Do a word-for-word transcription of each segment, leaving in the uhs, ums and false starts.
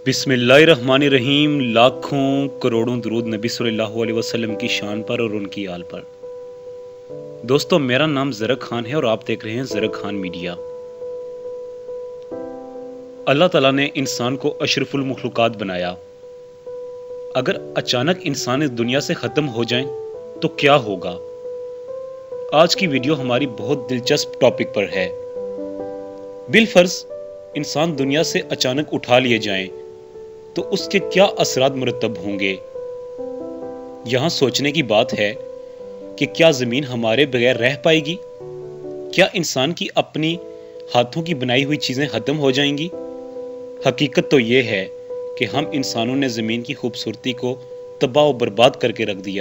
बिस्मिल्लाहिर्रहमानिर्रहीम। लाखों करोड़ों दुरूद नबी सल्लल्लाहु अलैहि वसल्लम की शान पर और उनकी आल पर। दोस्तों, मेरा नाम ज़रक खान है और आप देख रहे हैं ज़रक खान मीडिया। अल्लाह ताला ने इंसान को अशरफुल मखलूकात बनाया। अगर अचानक इंसान इस दुनिया से ख़त्म हो जाए तो क्या होगा? आज की वीडियो हमारी बहुत दिलचस्प टॉपिक पर है। बिलफर्ज इंसान दुनिया से अचानक उठा लिए जाएं तो उसके क्या असरात मुरतब होंगे। यहाँ सोचने की बात है कि क्या ज़मीन हमारे बगैर रह पाएगी? क्या इंसान की अपनी हाथों की बनाई हुई चीज़ें ख़त्म हो जाएंगी? हकीकत तो ये है कि हम इंसानों ने ज़मीन की खूबसूरती को तबाह और बर्बाद करके रख दिया।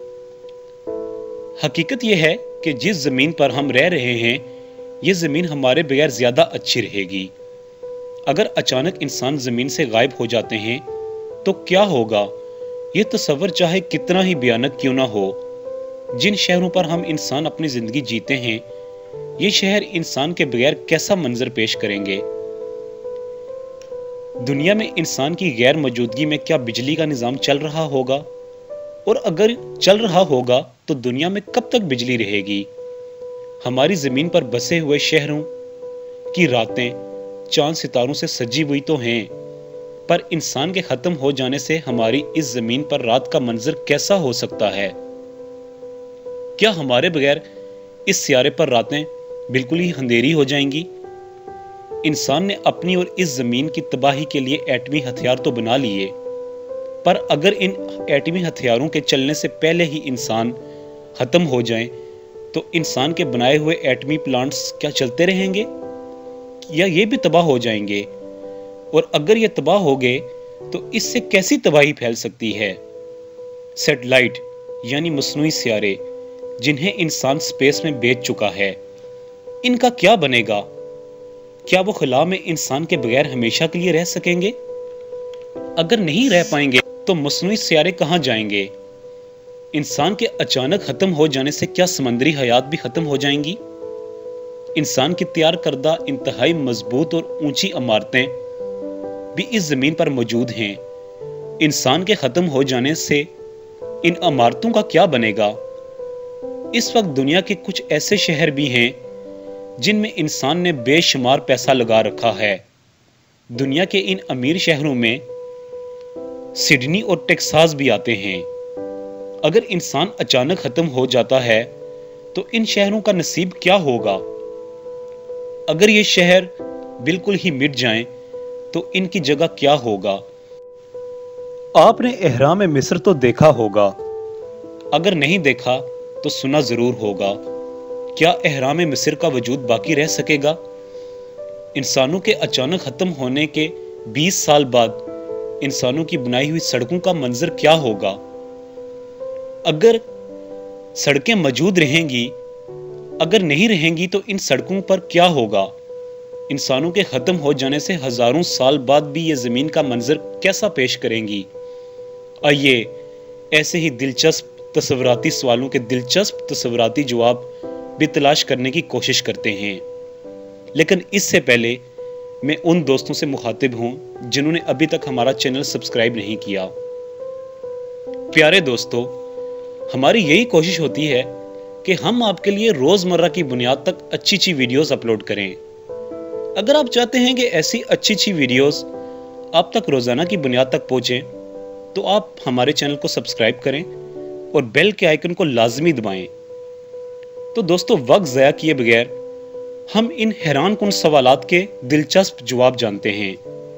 हकीकत यह है कि जिस ज़मीन पर हम रह रहे हैं, ये ज़मीन हमारे बगैर ज़्यादा अच्छी रहेगी। अगर अचानक इंसान ज़मीन से गायब हो जाते हैं तो क्या होगा? ये तस्वर चाहे कितना ही भयानक क्यों ना हो। जिन शहरों पर हम इंसान अपनी ज़िंदगी जीते हैं, ये शहर इंसान के बगैर कैसा मंजर पेश करेंगे? दुनिया में इंसान की गैर मौजूदगी में क्या बिजली का निज़ाम चल रहा होगा? और अगर चल रहा होगा तो दुनिया में कब तक बिजली रहेगी? हमारी ज़मीन पर बसे हुए शहरों की रातें चांद सितारों से सजी हुई तो हैं, पर इंसान के ख़त्म हो जाने से हमारी इस ज़मीन पर रात का मंजर कैसा हो सकता है? क्या हमारे बगैर इस सियारे पर रातें बिल्कुल ही अंधेरी हो जाएंगी? इंसान ने अपनी और इस ज़मीन की तबाही के लिए एटमी हथियार तो बना लिए, पर अगर इन एटमी हथियारों के चलने से पहले ही इंसान ख़त्म हो जाए तो इंसान के बनाए हुए एटमी प्लांट्स क्या चलते रहेंगे या ये भी तबाह हो जाएंगे? और अगर ये तबाह हो गए तो इससे कैसी तबाही फैल सकती है? सैटेलाइट यानी मस्नूई सियारे जिन्हें इंसान स्पेस में भेज चुका है, इनका क्या बनेगा? क्या वो खला में इंसान के बगैर हमेशा के लिए रह सकेंगे? अगर नहीं रह पाएंगे तो मस्नूई सियारे कहाँ जाएंगे? इंसान के अचानक खत्म हो जाने से क्या समंदरी हयात भी खत्म हो जाएंगी? इंसान की तैयार करदा इंतहाई मजबूत और ऊंची इमारतें भी इस जमीन पर मौजूद हैं। इंसान के खत्म हो जाने से इन इमारतों का क्या बनेगा? इस वक्त दुनिया के कुछ ऐसे शहर भी हैं जिनमें इंसान ने बेशुमार पैसा लगा रखा है। दुनिया के इन अमीर शहरों में सिडनी और टेक्सास भी आते हैं। अगर इंसान अचानक खत्म हो जाता है तो इन शहरों का नसीब क्या होगा? अगर ये शहर बिल्कुल ही मिट जाएं तो इनकी जगह क्या होगा? आपने एहराम मिस्र तो देखा होगा, अगर नहीं देखा तो सुना जरूर होगा। क्या एहराम मिस्र का वजूद बाकी रह सकेगा? इंसानों के अचानक खत्म होने के बीस साल बाद इंसानों की बनाई हुई सड़कों का मंजर क्या होगा? अगर सड़कें मौजूद रहेंगी, अगर नहीं रहेंगी तो इन सड़कों पर क्या होगा? इंसानों के ख़त्म हो जाने से हज़ारों साल बाद भी ये ज़मीन का मंजर कैसा पेश करेंगी? आइए ऐसे ही दिलचस्प तस्वराती सवालों के दिलचस्प तस्वराती जवाब भी तलाश करने की कोशिश करते हैं। लेकिन इससे पहले मैं उन दोस्तों से मुखातिब हूँ जिन्होंने अभी तक हमारा चैनल सब्सक्राइब नहीं किया। प्यारे दोस्तों, हमारी यही कोशिश होती है कि हम आपके लिए रोज़मर्रा की बुनियाद तक अच्छी अच्छी वीडियोस अपलोड करें। अगर आप चाहते हैं कि ऐसी अच्छी अच्छी वीडियोस आप तक रोज़ाना की बुनियाद तक पहुँचें तो आप हमारे चैनल को सब्सक्राइब करें और बेल के आइकन को लाजमी दबाएं। तो दोस्तों, वक्त ज़ाया किए बगैर हम इन हैरान कुन सवालात के दिलचस्प जवाब जानते हैं।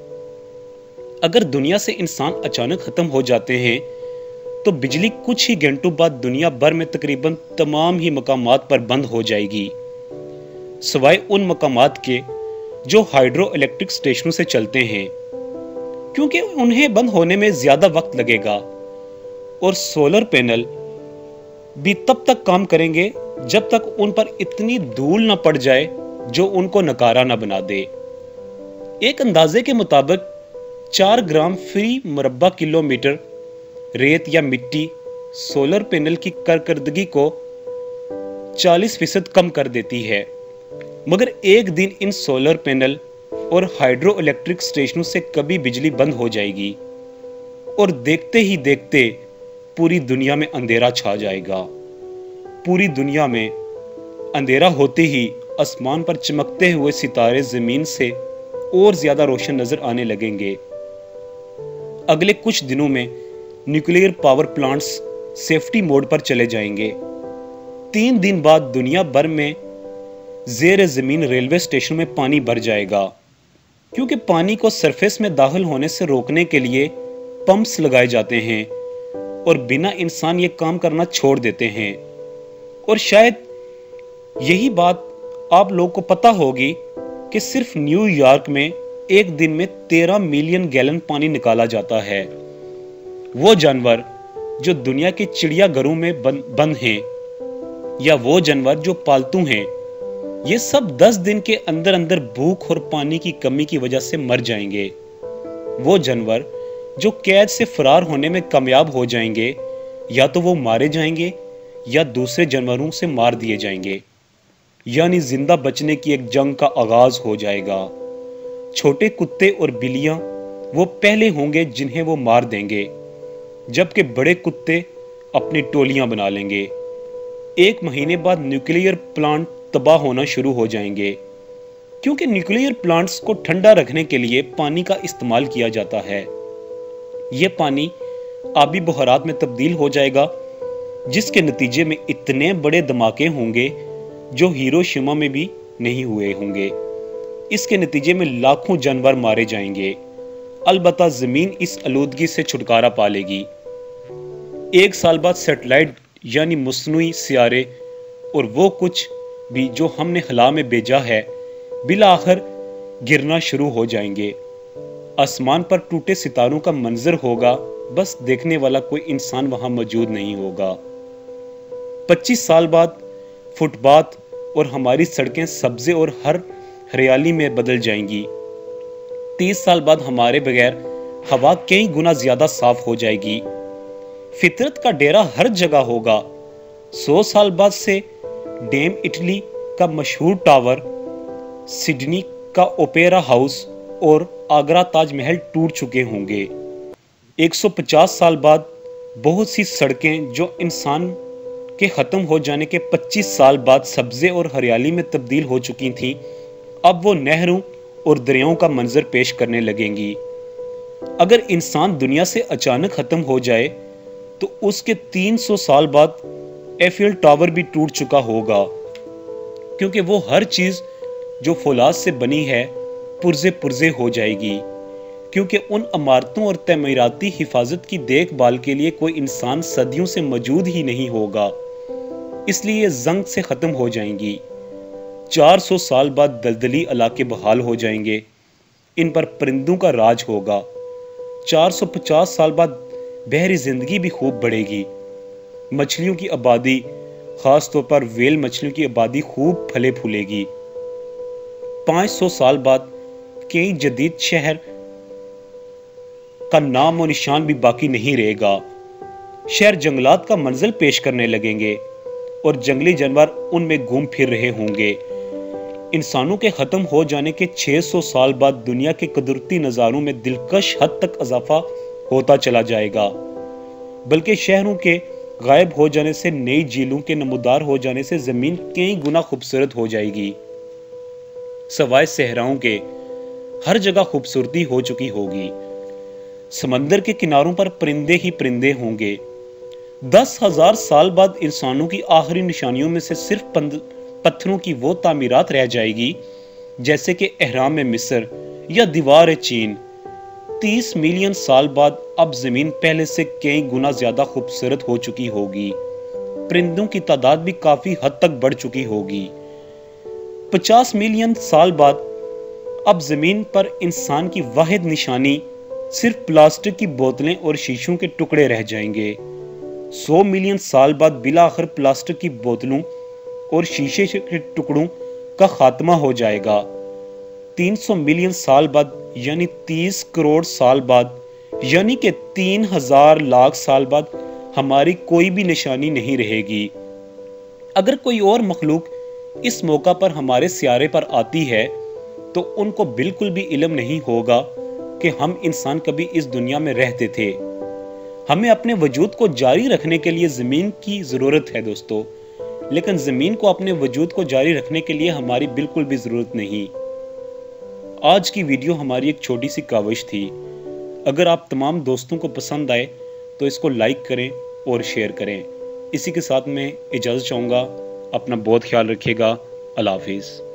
अगर दुनिया से इंसान अचानक ख़त्म हो जाते हैं तो बिजली कुछ ही घंटों बाद दुनिया भर में तकरीबन तमाम ही मकामात पर बंद हो जाएगी, सिवाय उन मकामात के जो हाइड्रो इलेक्ट्रिक स्टेशनों से चलते हैं, क्योंकि उन्हें बंद होने में ज़्यादा वक्त लगेगा। और सोलर पैनल भी तब तक काम करेंगे जब तक उन पर इतनी धूल न पड़ जाए जो उनको नकारा न बना दे। एक अंदाजे के मुताबिक चार ग्राम फी मुरब्बा किलोमीटर रेत या मिट्टी सोलर पैनल की कारकर्दगी को चालीस फीसद कम कर देती है। मगर एक दिन इन सोलर पैनल और हाइड्रो इलेक्ट्रिक स्टेशनों से कभी बिजली बंद हो जाएगी और देखते ही देखते पूरी दुनिया में अंधेरा छा जाएगा। पूरी दुनिया में अंधेरा होते ही आसमान पर चमकते हुए सितारे जमीन से और ज्यादा रोशन नजर आने लगेंगे। अगले कुछ दिनों में nuclear power plants safety mode पर चले जाएंगे। तीन दिन बाद दुनिया भर में जेर जमीन रेलवे स्टेशन में पानी भर जाएगा, क्योंकि पानी को सरफेस में दाखिल होने से रोकने के लिए पंप्स लगाए जाते हैं और बिना इंसान ये काम करना छोड़ देते हैं। और शायद यही बात आप लोग को पता होगी कि सिर्फ न्यूयॉर्क में एक दिन में तेरह मिलियन गैलन पानी निकाला जाता है। वो जानवर जो दुनिया के चिड़ियाघरों में बंद हैं या वो जानवर जो पालतू हैं, ये सब दस दिन के अंदर अंदर भूख और पानी की कमी की वजह से मर जाएंगे। वो जानवर जो कैद से फरार होने में कामयाब हो जाएंगे, या तो वो मारे जाएंगे या दूसरे जानवरों से मार दिए जाएंगे, यानी जिंदा बचने की एक जंग का आगाज हो जाएगा। छोटे कुत्ते और बिल्लियां वो पहले होंगे जिन्हें वो मार देंगे, जबकि बड़े कुत्ते अपनी टोलियां बना लेंगे। एक महीने बाद न्यूक्लियर प्लांट तबाह होना शुरू हो जाएंगे, क्योंकि न्यूक्लियर प्लांट्स को ठंडा रखने के लिए पानी का इस्तेमाल किया जाता है। यह पानी आबी बहारात में तब्दील हो जाएगा, जिसके नतीजे में इतने बड़े धमाके होंगे जो हिरोशिमा में भी नहीं हुए होंगे। इसके नतीजे में लाखों जानवर मारे जाएंगे। अलबत्ता जमीन इस आलूदगी से छुटकारा पा लेगी। एक साल बाद सैटेलाइट यानी मसनूई सियारे और वो कुछ भी जो हमने खला में भेजा है बिला आखिर गिरना शुरू हो जाएंगे। आसमान पर टूटे सितारों का मंजर होगा, बस देखने वाला कोई इंसान वहां मौजूद नहीं होगा। पच्चीस साल बाद फुटपाथ और हमारी सड़कें सब्जे और हर हरियाली में बदल जाएंगी। तीस साल बाद हमारे बगैर हवा कई गुना ज्यादा साफ हो जाएगी। फितरत का डेरा हर जगह होगा। सौ साल बाद से डेम इटली का मशहूर टावर, सिडनी का ओपेरा हाउस और आगरा ताजमहल टूट चुके होंगे। एक सौ पचास साल बाद बहुत सी सड़कें जो इंसान के खत्म हो जाने के पच्चीस साल बाद सब्जे और हरियाली में तब्दील हो चुकी थीं, अब वो नहरों और दरियाओं का मंजर पेश करने लगेंगी। अगर इंसान दुनिया से अचानक खत्म हो जाए तो उसके तीन सौ साल बाद एफिल टावर भी टूट चुका होगा, क्योंकि वो हर चीज जो फौलाद से बनी है पुर्जे पुर्जे हो जाएगी, क्योंकि उन इमारतों और तमीराती हिफाजत की देखभाल के लिए कोई इंसान सदियों से मौजूद ही नहीं होगा, इसलिए जंग से खत्म हो जाएंगी। चार सौ साल बाद दलदली इलाके बहाल हो जाएंगे, इन पर परिंदों का राज होगा। चार सौ पचास साल बाद बहरी जिंदगी भी खूब बढ़ेगी। मछलियों की आबादी, खास तौर पर वेल मछलियों की आबादी खूब फले फूलेगी। पाँच सौ साल बाद कई जदीद शहर का नाम और निशान भी बाकी नहीं रहेगा। शहर जंगलात का मंजर पेश करने लगेंगे और जंगली जानवर उनमें घूम फिर रहे होंगे। इंसानों के खत्म हो जाने के छह सौ साल बाद दुनिया के कुदरती नज़ारों में दिलकश हद तक इजाफा होता चला जाएगा, बल्कि शहरों के गायब हो जाने से, नई झीलों के नमूदार हो जाने से जमीन कई गुना खूबसूरत हो जाएगी। सवाए सहराओं के हर जगह खूबसूरती हो चुकी होगी। समंदर के किनारों पर परिंदे ही परिंदे होंगे। दस हजार साल बाद इंसानों की आखिरी निशानियों में से सिर्फ पत्थरों की वो तामीरात रह जाएगी, जैसे कि एहराम में मिस्र या दीवार चीन। तीस मिलियन साल बाद अब जमीन पहले से कई गुना ज्यादा खूबसूरत हो चुकी होगी। परिंदों की तादाद भी काफी हद तक बढ़ चुकी होगी। पचास मिलियन साल बाद अब जमीन पर इंसान की वाहिद निशानी सिर्फ प्लास्टिक की बोतलें और शीशों के टुकड़े रह जाएंगे। सौ मिलियन साल बाद बिला आखिर प्लास्टिक की बोतलों और शीशे के टुकड़ों का खात्मा हो जाएगा। तीन सौ मिलियन साल बाद यानी तीस करोड़ साल बाद यानी कि तीन हजार लाख साल बाद हमारी कोई भी निशानी नहीं रहेगी। अगर कोई और मखलूक इस मौका पर हमारे सियारे पर आती है تو ان کو بالکل بھی علم نہیں ہوگا کہ ہم انسان کبھی اس دنیا میں رہتے تھے۔ ہمیں اپنے وجود کو جاری رکھنے کے لیے زمین کی ضرورت ہے دوستو، لیکن زمین کو اپنے وجود کو جاری رکھنے کے لیے ہماری بالکل بھی ضرورت نہیں۔ آج کی ویڈیو ہماری ایک چھوٹی سی کاوش تھی۔ اگر آپ تمام دوستوں کو پسند آئے تو اس کو لائک کریں اور شیئر کریں۔ اسی کے ساتھ میں اجازت چاہوں گا، اپنا بہت خیال رکھیے گا۔ اللہ حافظ۔